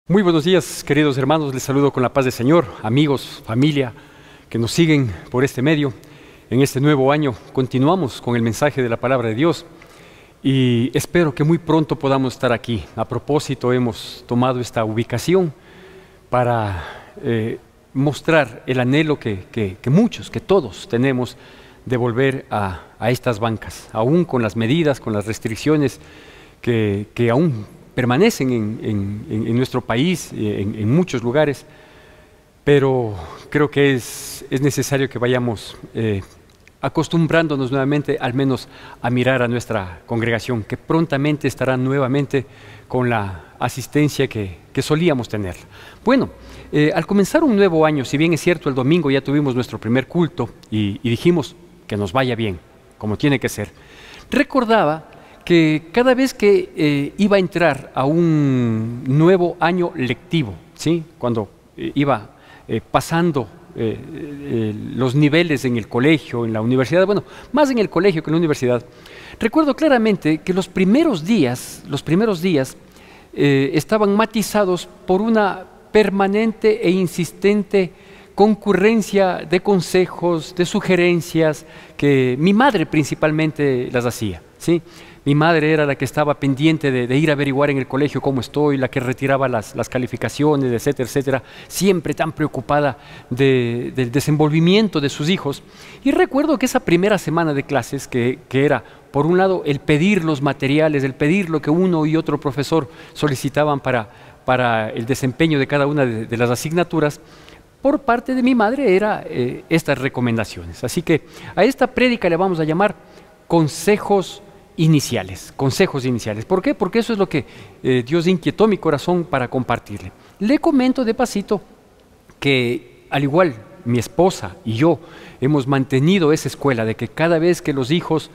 Muy buenos días, queridos hermanos, les saludo con la paz del Señor, amigos, familia, que nos siguen por este medio. En este nuevo año continuamos con el mensaje de la palabra de Dios y espero que muy pronto podamos estar aquí. A propósito, hemos tomado esta ubicación para mostrar el anhelo que muchos, que todos tenemos de volver a estas bancas, aún con las medidas, con las restricciones que aún permanecen en nuestro país, en muchos lugares, pero creo que es necesario que vayamos acostumbrándonos nuevamente al menos a mirar a nuestra congregación, que prontamente estará nuevamente con la asistencia que solíamos tener. Bueno, al comenzar un nuevo año, si bien es cierto el domingo ya tuvimos nuestro primer culto y dijimos que nos vaya bien, como tiene que ser, recordaba que cada vez que iba a entrar a un nuevo año lectivo, ¿sí? Cuando iba pasando los niveles en el colegio, en la universidad, bueno, más en el colegio que en la universidad, recuerdo claramente que los primeros días estaban matizados por una permanente e insistente concurrencia de consejos, de sugerencias, que mi madre principalmente las hacía, ¿sí? Mi madre era la que estaba pendiente de ir a averiguar en el colegio cómo estoy, la que retiraba las calificaciones, etcétera, etcétera, siempre tan preocupada del desenvolvimiento de sus hijos. Y recuerdo que esa primera semana de clases, que era, por un lado, el pedir los materiales, el pedir lo que uno y otro profesor solicitaban para el desempeño de cada una de las asignaturas, por parte de mi madre era estas recomendaciones. Así que a esta prédica le vamos a llamar consejos iniciales. ¿Por qué? Porque eso es lo que Dios inquietó mi corazón para compartirle. Le comento de pasito que al igual mi esposa y yo hemos mantenido esa escuela de que cada vez que los hijos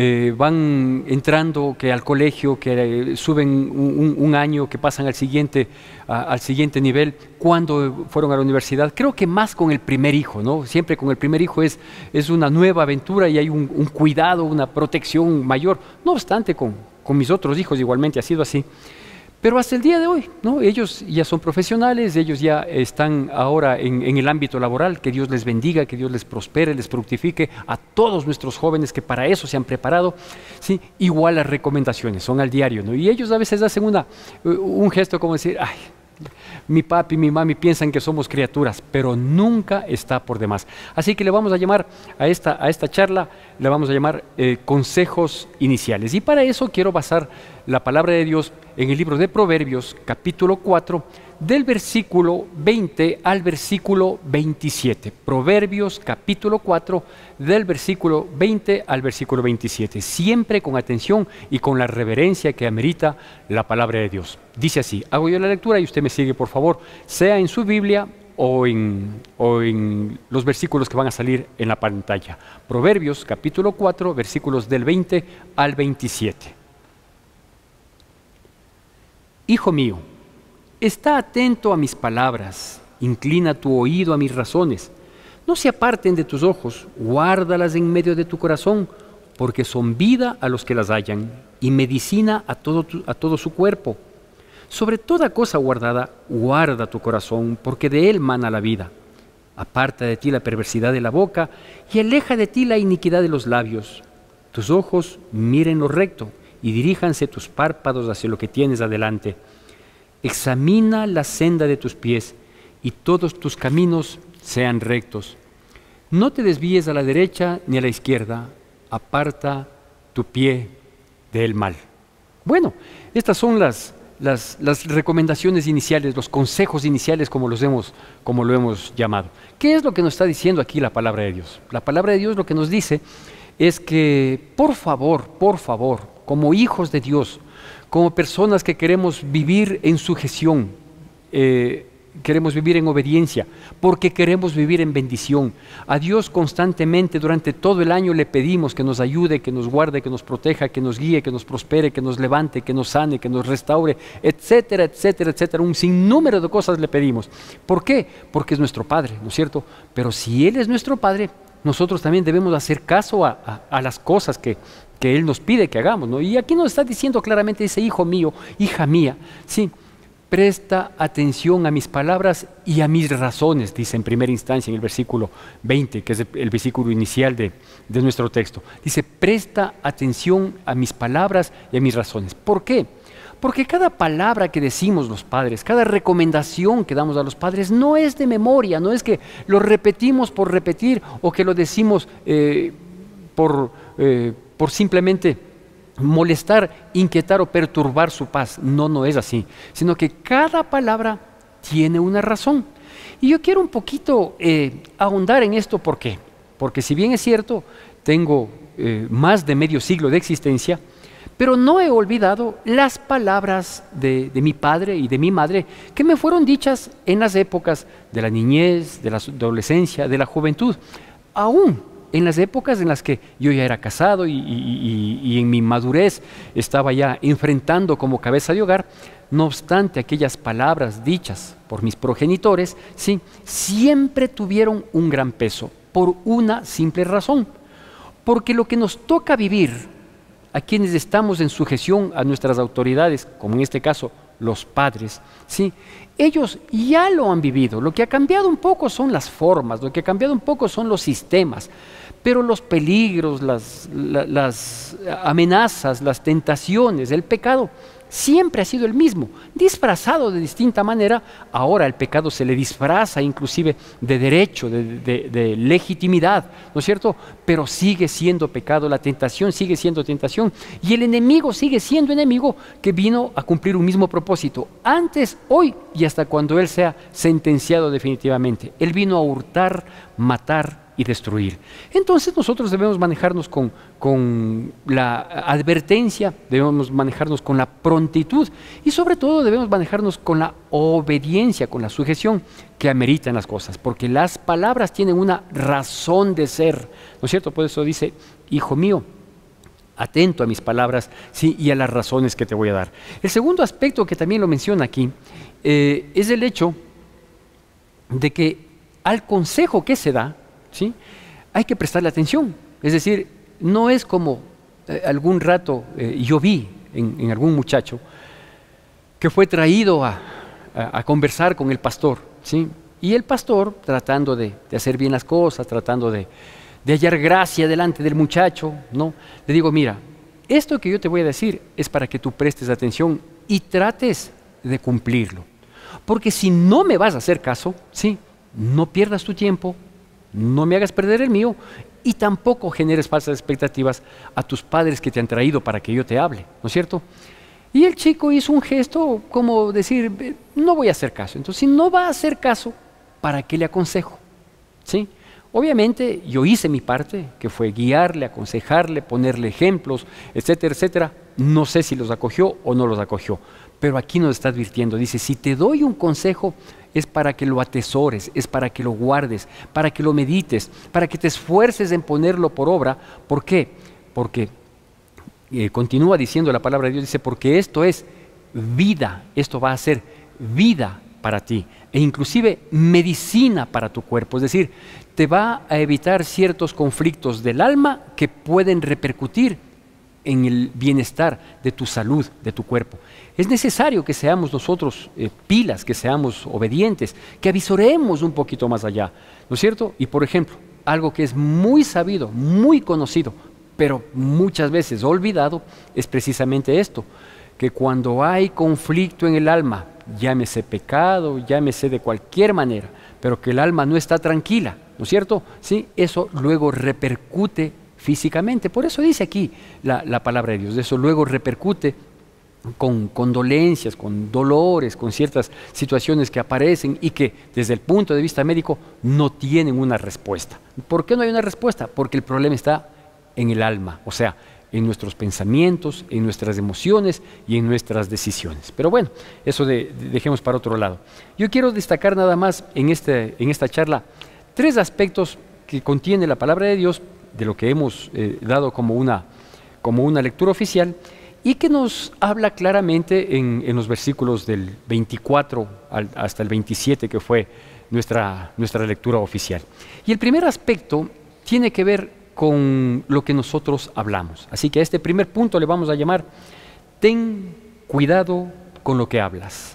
van entrando que al colegio, que suben un año, que pasan al siguiente nivel, cuando fueron a la universidad, creo que más con el primer hijo, ¿no? Siempre con el primer hijo es una nueva aventura y hay un cuidado, una protección mayor. No obstante, con mis otros hijos igualmente ha sido así. Pero hasta el día de hoy, ¿no? Ellos ya son profesionales, ellos ya están ahora en el ámbito laboral. Que Dios les bendiga, que Dios les prospere, les fructifique a todos nuestros jóvenes que para eso se han preparado, ¿sí? Igual las recomendaciones son al diario, ¿no? Y ellos a veces hacen un gesto como decir, ay, mi papi y mi mami piensan que somos criaturas, pero nunca está por demás. Así que le vamos a llamar a esta charla, le vamos a llamar consejos iniciales. Y para eso quiero basar la palabra de Dios en el libro de Proverbios, capítulo 4, del versículo 20 al versículo 27. Proverbios, capítulo 4, del versículo 20 al versículo 27. Siempre con atención y con la reverencia que amerita la palabra de Dios. Dice así, hago yo la lectura y usted me sigue, por favor, sea en su Biblia o en los versículos que van a salir en la pantalla. Proverbios, capítulo 4, versículos del 20 al 27. Hijo mío, está atento a mis palabras, inclina tu oído a mis razones. No se aparten de tus ojos, guárdalas en medio de tu corazón, porque son vida a los que las hallan y medicina a todo su cuerpo. Sobre toda cosa guardada, guarda tu corazón, porque de él mana la vida. Aparta de ti la perversidad de la boca y aleja de ti la iniquidad de los labios. Tus ojos miren lo recto y diríjanse tus párpados hacia lo que tienes adelante. Examina la senda de tus pies y todos tus caminos sean rectos. No te desvíes a la derecha ni a la izquierda, aparta tu pie del mal. Bueno, estas son las recomendaciones iniciales, los consejos iniciales como lo hemos llamado. ¿Qué es lo que nos está diciendo aquí la palabra de Dios? La palabra de Dios lo que nos dice es que por favor, como hijos de Dios, como personas que queremos vivir en sujeción, queremos vivir en obediencia, porque queremos vivir en bendición. A Dios constantemente durante todo el año le pedimos que nos ayude, que nos guarde, que nos proteja, que nos guíe, que nos prospere, que nos levante, que nos sane, que nos restaure, etcétera, etcétera, etcétera. Un sinnúmero de cosas le pedimos. ¿Por qué? Porque es nuestro Padre, ¿no es cierto? Pero si Él es nuestro Padre, nosotros también debemos hacer caso a las cosas que Él nos pide que hagamos, ¿no? Y aquí nos está diciendo claramente, dice, hijo mío, hija mía, sí, presta atención a mis palabras y a mis razones, dice en primera instancia en el versículo 20, que es el versículo inicial de nuestro texto. Dice, presta atención a mis palabras y a mis razones. ¿Por qué? Porque cada palabra que decimos los padres, cada recomendación que damos a los padres no es de memoria, no es que lo repetimos por repetir o que lo decimos por simplemente molestar, inquietar o perturbar su paz. No, no es así, sino que cada palabra tiene una razón. Y yo quiero un poquito ahondar en esto. ¿Por qué? Porque si bien es cierto, tengo más de medio siglo de existencia, pero no he olvidado las palabras de mi padre y de mi madre que me fueron dichas en las épocas de la niñez, de la adolescencia, de la juventud, aún en las épocas en las que yo ya era casado y en mi madurez estaba ya enfrentando como cabeza de hogar. No obstante, aquellas palabras dichas por mis progenitores, sí, siempre tuvieron un gran peso, por una simple razón. Porque lo que nos toca vivir a quienes estamos en sujeción a nuestras autoridades, como en este caso los padres, ¿sí? Ellos ya lo han vivido. Lo que ha cambiado un poco son las formas, lo que ha cambiado un poco son los sistemas, pero los peligros, las amenazas, las tentaciones, el pecado siempre ha sido el mismo, disfrazado de distinta manera. Ahora el pecado se le disfraza inclusive de derecho, de legitimidad, ¿no es cierto? Pero sigue siendo pecado, la tentación sigue siendo tentación y el enemigo sigue siendo enemigo que vino a cumplir un mismo propósito, antes, hoy y hasta cuando Él sea sentenciado definitivamente. Él vino a hurtar, matar y destruir. Entonces nosotros debemos manejarnos con la advertencia, debemos manejarnos con la prontitud y sobre todo debemos manejarnos con la obediencia, con la sujeción que ameritan las cosas, porque las palabras tienen una razón de ser, ¿no es cierto? Por eso dice, hijo mío, atento a mis palabras, sí, y a las razones que te voy a dar. El segundo aspecto que también lo menciona aquí es el hecho de que al consejo que se da, ¿sí?, hay que prestarle atención. Es decir, no es como algún rato yo vi en algún muchacho que fue traído a conversar con el pastor, ¿sí? Y el pastor, tratando de hacer bien las cosas, tratando de hallar gracia delante del muchacho, ¿no? Le digo, mira, esto que yo te voy a decir es para que tú prestes atención y trates de cumplirlo. Porque si no me vas a hacer caso, ¿sí?, no pierdas tu tiempo, no me hagas perder el mío y tampoco generes falsas expectativas a tus padres que te han traído para que yo te hable, ¿no es cierto? Y el chico hizo un gesto como decir, no voy a hacer caso. Entonces, si no va a hacer caso, ¿para qué le aconsejo? ¿Sí? Obviamente yo hice mi parte, que fue guiarle, aconsejarle, ponerle ejemplos, etcétera, etcétera. No sé si los acogió o no los acogió, pero aquí nos está advirtiendo. Dice, si te doy un consejo, es para que lo atesores, es para que lo guardes, para que lo medites, para que te esfuerces en ponerlo por obra. ¿Por qué? Porque continúa diciendo la palabra de Dios, dice, porque esto es vida, esto va a ser vida para ti e inclusive medicina para tu cuerpo. Es decir, te va a evitar ciertos conflictos del alma que pueden repercutir en el bienestar de tu salud, de tu cuerpo. Es necesario que seamos nosotros pilas, que seamos obedientes, que avisoremos un poquito más allá, ¿no es cierto? Y por ejemplo, algo que es muy sabido, muy conocido, pero muchas veces olvidado, es precisamente esto, que cuando hay conflicto en el alma, llámese pecado, llámese de cualquier manera, pero que el alma no está tranquila, ¿no es cierto? Sí, eso luego repercute físicamente. Por eso dice aquí la palabra de Dios, eso luego repercute con dolencias, con dolores, con ciertas situaciones que aparecen y que desde el punto de vista médico no tienen una respuesta. ¿Por qué no hay una respuesta? Porque el problema está en el alma, o sea, en nuestros pensamientos, en nuestras emociones y en nuestras decisiones. Pero bueno, eso dejemos para otro lado. Yo quiero destacar nada más en esta charla 3 aspectos que contiene la palabra de Dios, de lo que hemos dado como una lectura oficial, y que nos habla claramente en los versículos del 24 hasta el 27, que fue nuestra lectura oficial. Y el primer aspecto tiene que ver con lo que nosotros hablamos. Así que a este primer punto le vamos a llamar, ten cuidado con lo que hablas.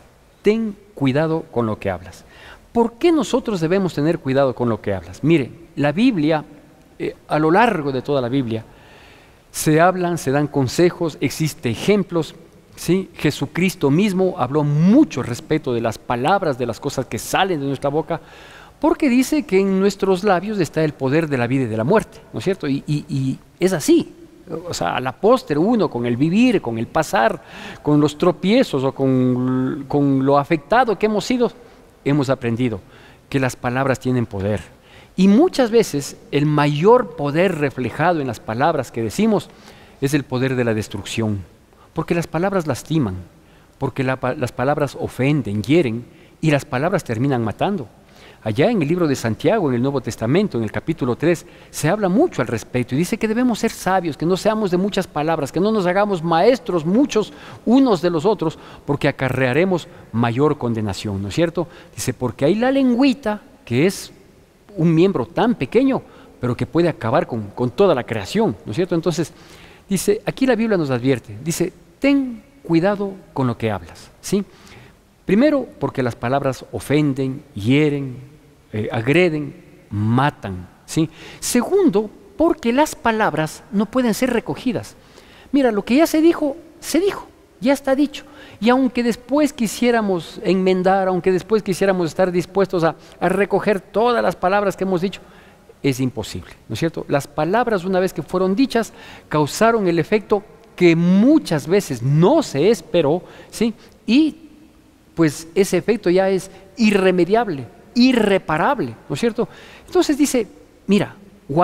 ten cuidado con lo que hablas. ¿Por qué nosotros debemos tener cuidado con lo que hablas? Mire, la Biblia, a lo largo de toda la Biblia, se dan consejos, existen ejemplos, ¿sí? Jesucristo mismo habló mucho respecto de las palabras, de las cosas que salen de nuestra boca, porque dice que en nuestros labios está el poder de la vida y de la muerte, ¿no es cierto? Y es así. O sea, a la postre uno con el vivir, con el pasar, con los tropiezos o con lo afectado que hemos sido, hemos aprendido que las palabras tienen poder. Y muchas veces el mayor poder reflejado en las palabras que decimos es el poder de la destrucción. Porque las palabras lastiman, porque las palabras ofenden, hieren, y las palabras terminan matando. Allá en el libro de Santiago, en el Nuevo Testamento, en el capítulo 3, se habla mucho al respecto y dice que debemos ser sabios, que no seamos de muchas palabras, que no nos hagamos maestros muchos unos de los otros, porque acarrearemos mayor condenación, ¿no es cierto? Dice, porque hay la lengüita, que es un miembro tan pequeño, pero que puede acabar con toda la creación, ¿no es cierto? Entonces, dice, aquí la Biblia nos advierte, dice, ten cuidado con lo que hablas, ¿sí? Primero, porque las palabras ofenden, hieren, agreden, matan, ¿sí? Segundo, porque las palabras no pueden ser recogidas. Mira, lo que ya se dijo, ya está dicho. Y aunque después quisiéramos enmendar, aunque después quisiéramos estar dispuestos a recoger todas las palabras que hemos dicho, es imposible, ¿no es cierto? Las palabras, una vez que fueron dichas, causaron el efecto que muchas veces no se esperó, ¿sí? Y pues ese efecto ya es irremediable, irreparable, ¿no es cierto? Entonces dice, mira,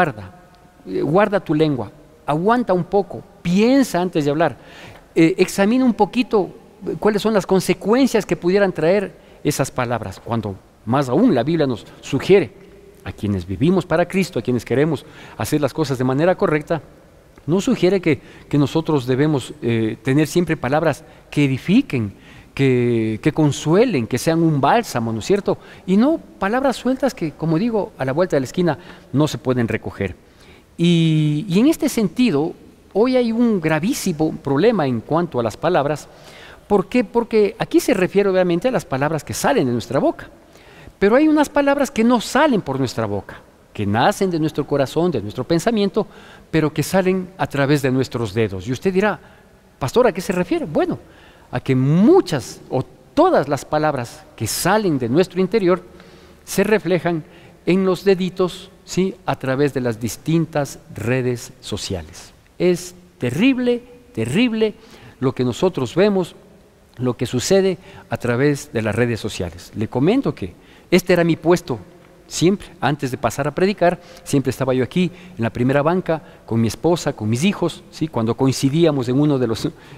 guarda tu lengua, aguanta un poco, piensa antes de hablar, examina un poquito cuáles son las consecuencias que pudieran traer esas palabras, cuando más aún la Biblia nos sugiere a quienes vivimos para Cristo, a quienes queremos hacer las cosas de manera correcta, nos sugiere que nosotros debemos tener siempre palabras que edifiquen, que consuelen, que sean un bálsamo, ¿no es cierto? Y no palabras sueltas que, como digo, a la vuelta de la esquina no se pueden recoger. Y en este sentido, hoy hay un gravísimo problema en cuanto a las palabras. ¿Por qué? Porque aquí se refiere obviamente a las palabras que salen de nuestra boca. Pero hay unas palabras que no salen por nuestra boca, que nacen de nuestro corazón, de nuestro pensamiento, pero que salen a través de nuestros dedos. Y usted dirá, pastor, ¿a qué se refiere? Bueno, a que muchas o todas las palabras que salen de nuestro interior se reflejan en los deditos, ¿sí? A través de las distintas redes sociales. Es terrible, terrible lo que nosotros vemos, lo que sucede a través de las redes sociales. Le comento que este era mi puesto siempre, antes de pasar a predicar, siempre estaba yo aquí en la primera banca con mi esposa, con mis hijos, ¿sí? Cuando coincidíamos en uno de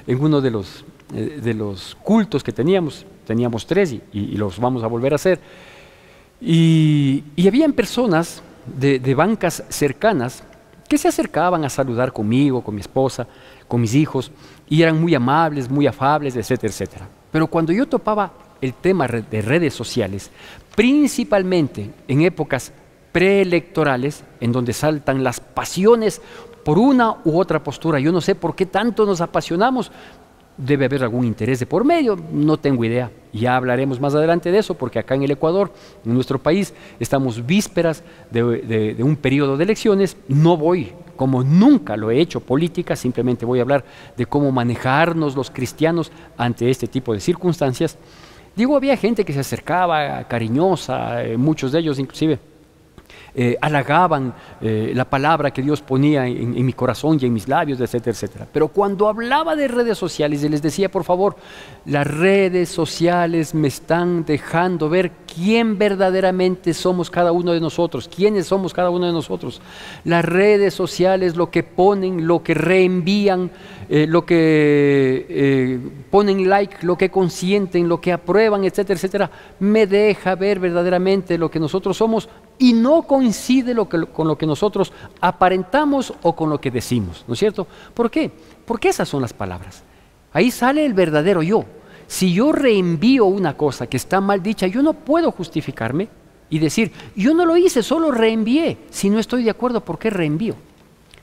los cultos que teníamos 3 y los vamos a volver a hacer. Y habían personas de bancas cercanas que se acercaban a saludar conmigo, con mi esposa, con mis hijos, y eran muy amables, muy afables, etcétera, etcétera. Pero cuando yo topaba el tema de redes sociales, principalmente en épocas preelectorales, en donde saltan las pasiones por una u otra postura, yo no sé por qué tanto nos apasionamos, debe haber algún interés de por medio, no tengo idea, ya hablaremos más adelante de eso, porque acá en el Ecuador, en nuestro país, estamos vísperas de un periodo de elecciones. No voy, como nunca lo he hecho, política, simplemente voy a hablar de cómo manejarnos los cristianos ante este tipo de circunstancias. Digo, había gente que se acercaba, cariñosa, muchos de ellos inclusive halagaban la palabra que Dios ponía en mi corazón y en mis labios, etcétera, etcétera. Pero cuando hablaba de redes sociales y les decía, por favor, las redes sociales me están dejando ver quién verdaderamente somos cada uno de nosotros, quiénes somos cada uno de nosotros. Las redes sociales, lo que ponen, lo que reenvían, lo que ponen like, lo que consienten, lo que aprueban, etcétera, etcétera, me deja ver verdaderamente lo que nosotros somos y no coincide con lo que nosotros aparentamos o con lo que decimos, ¿no es cierto? ¿Por qué? Porque esas son las palabras. Ahí sale el verdadero yo. Si yo reenvío una cosa que está mal dicha, yo no puedo justificarme y decir, yo no lo hice, solo reenvié. Si no estoy de acuerdo, ¿por qué reenvío?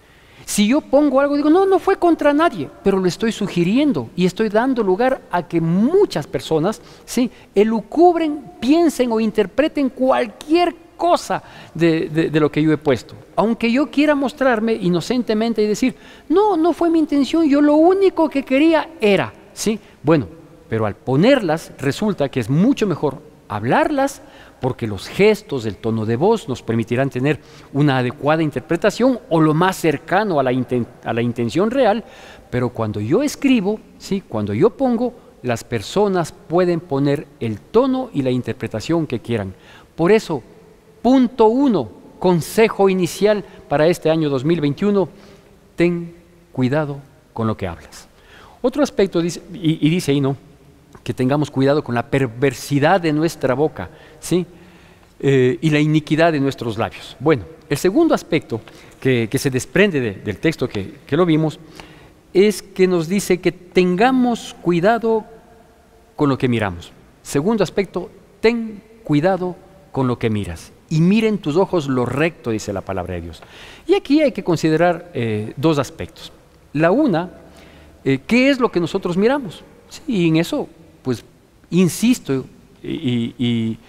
Si yo pongo algo, digo, no, no fue contra nadie, pero lo estoy sugiriendo y estoy dando lugar a que muchas personas, ¿sí?, elucubren, piensen o interpreten cualquier cosa de lo que yo he puesto. Aunque yo quiera mostrarme inocentemente y decir, no, no fue mi intención, yo lo único que quería era, ¿sí? Bueno, pero al ponerlas resulta que es mucho mejor hablarlas, porque los gestos, el tono de voz nos permitirán tener una adecuada interpretación o lo más cercano a la intención real, pero cuando yo escribo, ¿sí?, cuando yo pongo, las personas pueden poner el tono y la interpretación que quieran. Por eso, punto 1, consejo inicial para este año 2021, ten cuidado con lo que hablas. Otro aspecto dice, y dice ahí, ¿no?, que tengamos cuidado con la perversidad de nuestra boca, ¿sí?, y la iniquidad de nuestros labios. Bueno, el segundo aspecto que se desprende del texto que lo vimos es que nos dice que tengamos cuidado con lo que miramos. Segundo aspecto, ten cuidado con lo que miras. Y miren tus ojos lo recto, dice la palabra de Dios. Y aquí hay que considerar dos aspectos. La una, ¿qué es lo que nosotros miramos? Sí, y en eso, pues, insisto y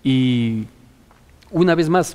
una vez más,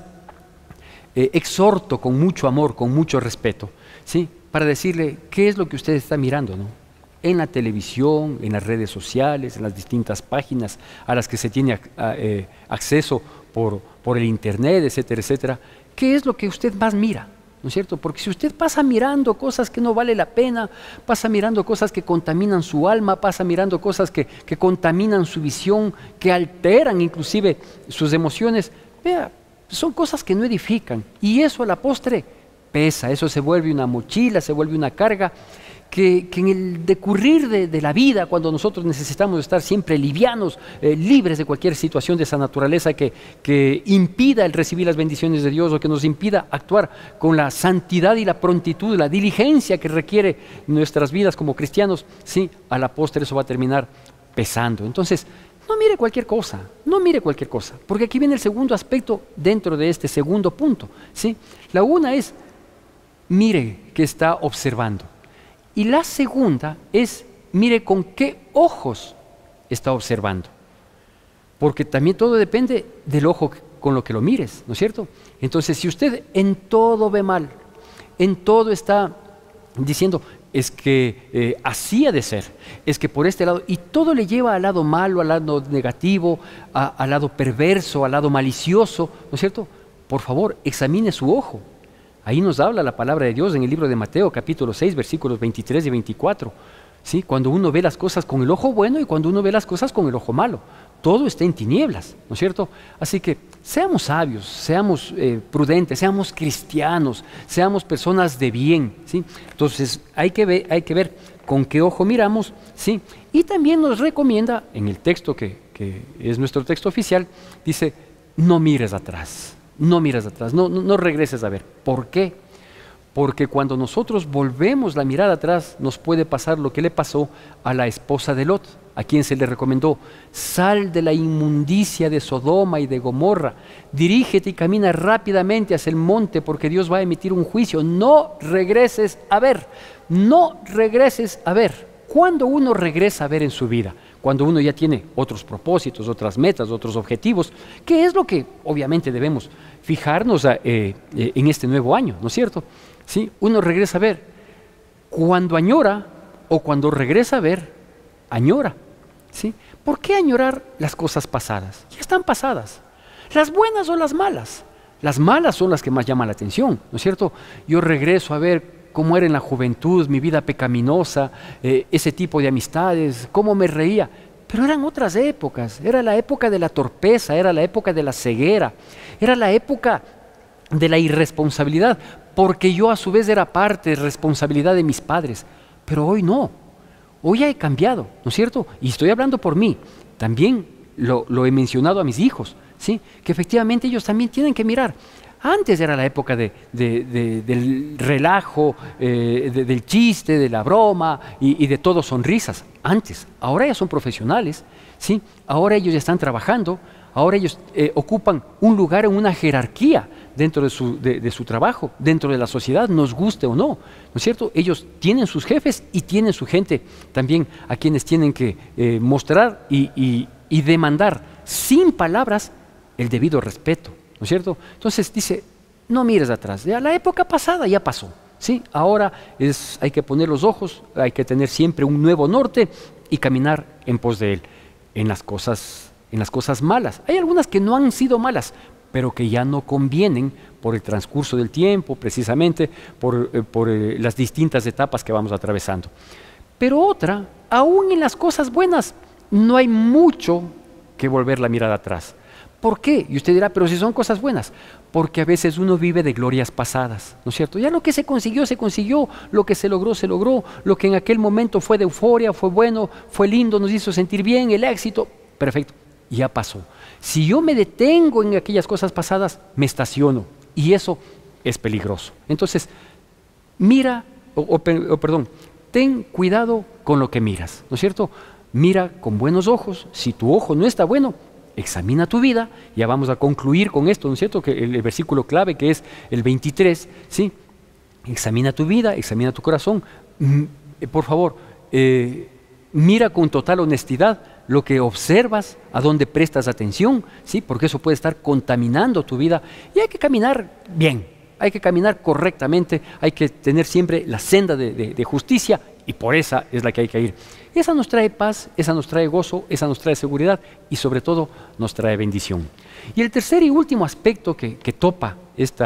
exhorto con mucho amor, con mucho respeto, ¿sí?, para decirle qué es lo que usted está mirando, ¿no?, en la televisión, en las redes sociales, en las distintas páginas a las que se tiene acceso por el internet, etcétera, etcétera. ¿Qué es lo que usted más mira? ¿No es cierto? Porque si usted pasa mirando cosas que no vale la pena, pasa mirando cosas que contaminan su alma, pasa mirando cosas que contaminan su visión, que alteran inclusive sus emociones, vea, son cosas que no edifican. Y eso a la postre pesa, eso se vuelve una mochila, se vuelve una carga, que en el decurrir de la vida, cuando nosotros necesitamos estar siempre livianos, libres de cualquier situación de esa naturaleza que impida el recibir las bendiciones de Dios o que nos impida actuar con la santidad y la prontitud, la diligencia que requiere nuestras vidas como cristianos, sí, a la postre eso va a terminar pesando. Entonces, no mire cualquier cosa, no mire cualquier cosa, porque aquí viene el segundo aspecto dentro de este segundo punto, ¿sí? La una es, mire que está observando. Y la segunda es, mire con qué ojos está observando. Porque también todo depende del ojo con lo que lo mires, ¿no es cierto? Entonces, si usted en todo ve mal, en todo está diciendo, es que así ha de ser, es que por este lado, y todo le lleva al lado malo, al lado negativo, al lado perverso, al lado malicioso, ¿no es cierto? Por favor, examine su ojo. Ahí nos habla la palabra de Dios en el libro de Mateo, capítulo 6, versículos 23 y 24. ¿Sí? Cuando uno ve las cosas con el ojo bueno y cuando uno ve las cosas con el ojo malo. Todo está en tinieblas, ¿no es cierto? Así que seamos sabios, seamos prudentes, seamos cristianos, seamos personas de bien, ¿sí? Entonces hay que ver con qué ojo miramos, ¿sí? Y también nos recomienda, en el texto que es nuestro texto oficial, dice, no mires atrás. No mires atrás, no regreses a ver. ¿Por qué? Porque cuando nosotros volvemos la mirada atrás, nos puede pasar lo que le pasó a la esposa de Lot, a quien se le recomendó, sal de la inmundicia de Sodoma y de Gomorra, dirígete y camina rápidamente hacia el monte, porque Dios va a emitir un juicio. No regreses a ver, no regreses a ver. ¿Cuándo uno regresa a ver en su vida? Cuando uno ya tiene otros propósitos, otras metas, otros objetivos, ¿qué es lo que obviamente debemos fijarnos en este nuevo año? ¿No es cierto? ¿Sí? Uno regresa a ver cuando añora o cuando regresa a ver, añora. ¿Sí? ¿Por qué añorar las cosas pasadas? Ya están pasadas. ¿Las buenas o las malas? Las malas son las que más llaman la atención, ¿no es cierto? Yo regreso a ver cómo era en la juventud, mi vida pecaminosa, ese tipo de amistades, cómo me reía. Pero eran otras épocas, era la época de la torpeza, era la época de la ceguera, era la época de la irresponsabilidad, porque yo a su vez era parte de responsabilidad de mis padres. Pero hoy no, hoy ya he cambiado, ¿no es cierto? Y estoy hablando por mí, también lo he mencionado a mis hijos, ¿sí? Que efectivamente ellos también tienen que mirar. Antes era la época del relajo, del chiste, de la broma y de todo sonrisas. Antes, ahora ya son profesionales, ¿sí? Ahora ellos ya están trabajando, ahora ellos ocupan un lugar en una jerarquía dentro de su trabajo, dentro de la sociedad, nos guste o no, ¿no es cierto? Ellos tienen sus jefes y tienen su gente también a quienes tienen que mostrar y demandar sin palabras el debido respeto, ¿no es cierto? Entonces dice, no mires atrás, ya la época pasada ya pasó, ¿sí? Ahora hay que poner los ojos, hay que tener siempre un nuevo norte y caminar en pos de él, en las cosas malas. Hay algunas que no han sido malas, pero que ya no convienen por el transcurso del tiempo, precisamente por las distintas etapas que vamos atravesando. Pero otra, aún en las cosas buenas, no hay mucho que volver la mirada atrás. ¿Por qué? Y usted dirá, pero si son cosas buenas. Porque a veces uno vive de glorias pasadas, ¿no es cierto? Ya lo que se consiguió, lo que se logró, lo que en aquel momento fue de euforia, fue bueno, fue lindo, nos hizo sentir bien, el éxito, perfecto, ya pasó. Si yo me detengo en aquellas cosas pasadas, me estaciono y eso es peligroso. Entonces, ten cuidado con lo que miras, ¿no es cierto? Mira con buenos ojos. Si tu ojo no está bueno, examina tu vida. Ya vamos a concluir con esto, ¿no es cierto? Que el versículo clave, que es el 23, ¿sí? Examina tu vida, examina tu corazón. Por favor, mira con total honestidad lo que observas, a dónde prestas atención, ¿sí? Porque eso puede estar contaminando tu vida. Y hay que caminar bien, hay que caminar correctamente, hay que tener siempre la senda de justicia, y por esa es la que hay que ir. Esa nos trae paz, esa nos trae gozo, esa nos trae seguridad y sobre todo nos trae bendición. Y el tercer y último aspecto que topa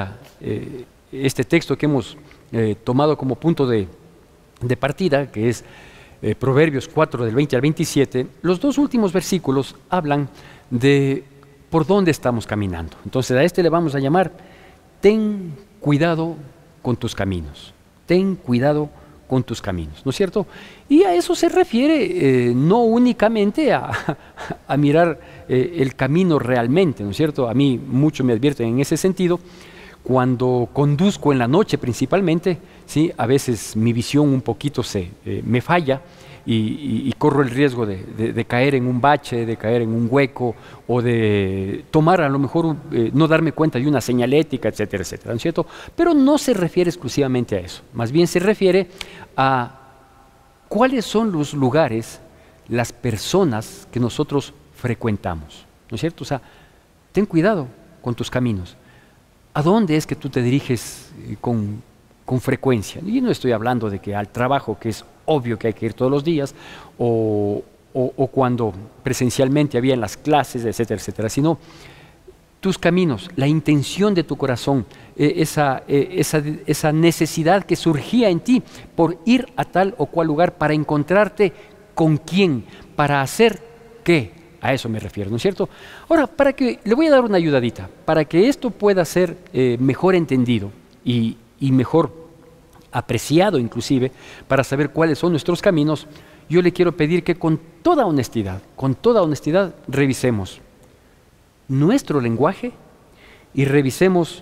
este texto que hemos tomado como punto de partida, que es Proverbios 4 del 20 al 27, los dos últimos versículos hablan de por dónde estamos caminando. Entonces a este le vamos a llamar, ten cuidado con tus caminos, ten cuidado con tus caminos, ¿no es cierto? Y a eso se refiere no únicamente a mirar el camino realmente, ¿no es cierto? A mí mucho me advierten en ese sentido. Cuando conduzco en la noche principalmente, ¿sí? A veces mi visión un poquito me falla y corro el riesgo de caer en un bache, de caer en un hueco o de tomar a lo mejor, no darme cuenta de una señalética, etcétera, etcétera, ¿no es cierto? Pero no se refiere exclusivamente a eso, más bien se refiere a cuáles son los lugares, las personas que nosotros frecuentamos, ¿no es cierto? O sea, ten cuidado con tus caminos. ¿A dónde es que tú te diriges con frecuencia? Y no estoy hablando de que al trabajo, que es obvio que hay que ir todos los días, o cuando presencialmente había en las clases, etcétera, etcétera, sino tus caminos, la intención de tu corazón, esa necesidad que surgía en ti por ir a tal o cual lugar para encontrarte con quién, para hacer qué. A eso me refiero, ¿no es cierto? Ahora, le voy a dar una ayudadita, para que esto pueda ser mejor entendido y mejor apreciado inclusive, para saber cuáles son nuestros caminos, yo le quiero pedir que con toda honestidad, revisemos nuestro lenguaje y revisemos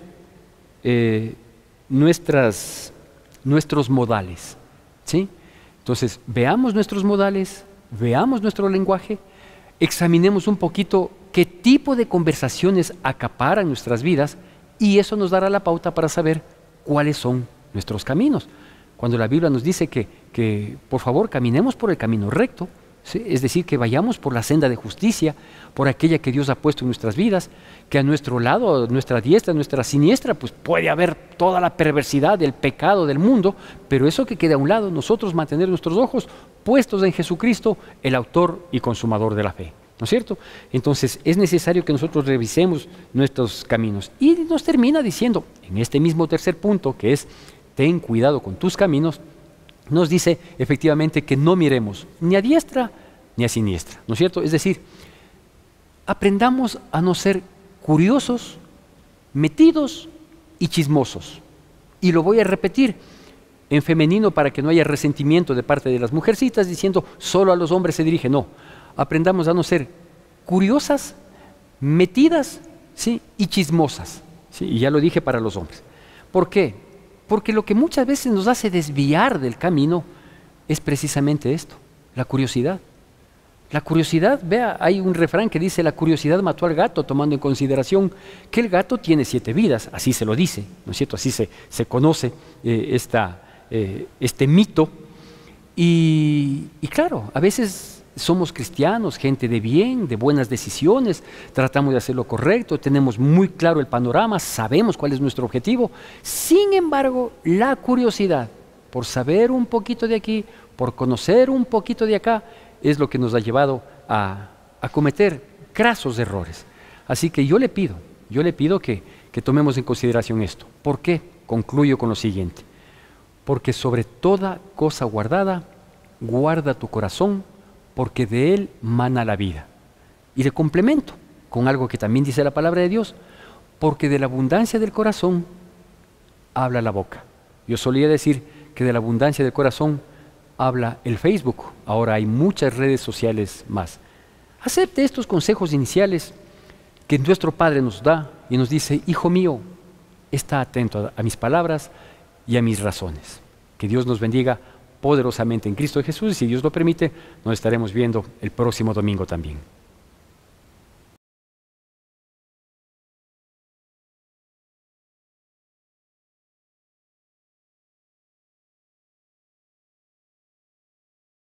nuestros modales, ¿sí? Entonces, veamos nuestros modales, veamos nuestro lenguaje, examinemos un poquito qué tipo de conversaciones acaparan nuestras vidas y eso nos dará la pauta para saber cuáles son nuestros caminos. Cuando la Biblia nos dice que por favor caminemos por el camino recto, ¿sí? Es decir, que vayamos por la senda de justicia, por aquella que Dios ha puesto en nuestras vidas, que a nuestro lado, a nuestra diestra, a nuestra siniestra, pues puede haber toda la perversidad del pecado del mundo, pero eso que quede a un lado, nosotros mantener nuestros ojos puestos en Jesucristo, el autor y consumador de la fe, ¿no es cierto? Entonces es necesario que nosotros revisemos nuestros caminos. Y nos termina diciendo, en este mismo tercer punto, que es ten cuidado con tus caminos, nos dice efectivamente que no miremos ni a diestra ni a siniestra, ¿no es cierto? Es decir, aprendamos a no ser curiosos, metidos y chismosos. Y lo voy a repetir en femenino para que no haya resentimiento de parte de las mujercitas diciendo solo a los hombres se dirige. No, aprendamos a no ser curiosas, metidas, ¿sí? Y chismosas, ¿sí? Y ya lo dije para los hombres. ¿Por qué? Porque lo que muchas veces nos hace desviar del camino es precisamente esto, la curiosidad. La curiosidad, vea, hay un refrán que dice: la curiosidad mató al gato, tomando en consideración que el gato tiene 7 vidas, así se lo dice, ¿no es cierto? Así se conoce este mito. Y claro, a veces somos cristianos, gente de bien, de buenas decisiones, tratamos de hacer lo correcto, tenemos muy claro el panorama, sabemos cuál es nuestro objetivo. Sin embargo, la curiosidad por saber un poquito de aquí, por conocer un poquito de acá, es lo que nos ha llevado a cometer grasos errores. Así que yo le pido que tomemos en consideración esto. ¿Por qué? Concluyo con lo siguiente: porque sobre toda cosa guardada, guarda tu corazón, porque de él mana la vida. Y le complemento con algo que también dice la palabra de Dios: porque de la abundancia del corazón habla la boca. Yo solía decir que de la abundancia del corazón habla el Facebook. Ahora hay muchas redes sociales más. Acepte estos consejos iniciales que nuestro Padre nos da y nos dice: hijo mío, está atento a mis palabras y a mis razones. Que Dios nos bendiga poderosamente en Cristo Jesús, y si Dios lo permite, nos estaremos viendo el próximo domingo también.